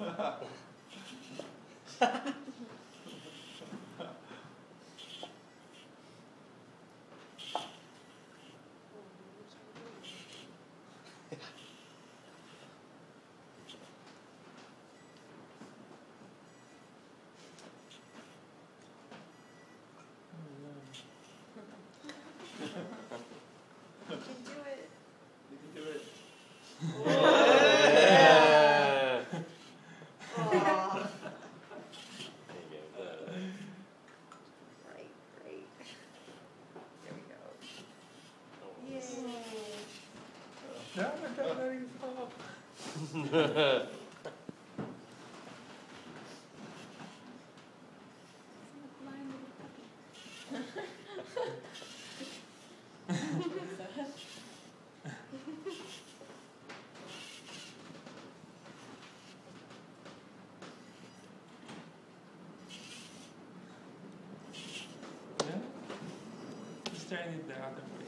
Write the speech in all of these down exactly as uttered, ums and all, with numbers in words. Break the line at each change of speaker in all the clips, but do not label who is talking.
You can do it.
You can do it.
Yeah.
Aw.
There you go.
Right, right. There we go. Yay.
No, I'm not letting it fall. Yeah? Just turn it the other way.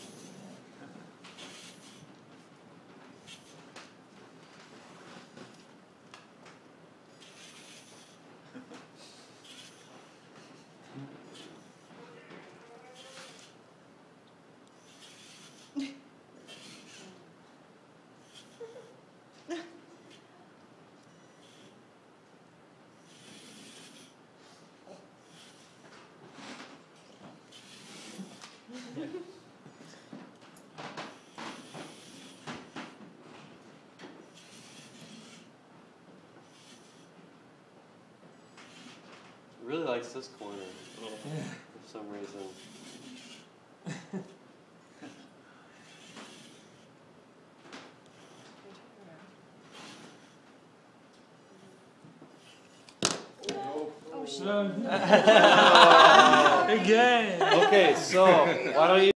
Really likes this corner
Yeah.
for some reason.
Oh, shit.
Again.
Okay, so why don't you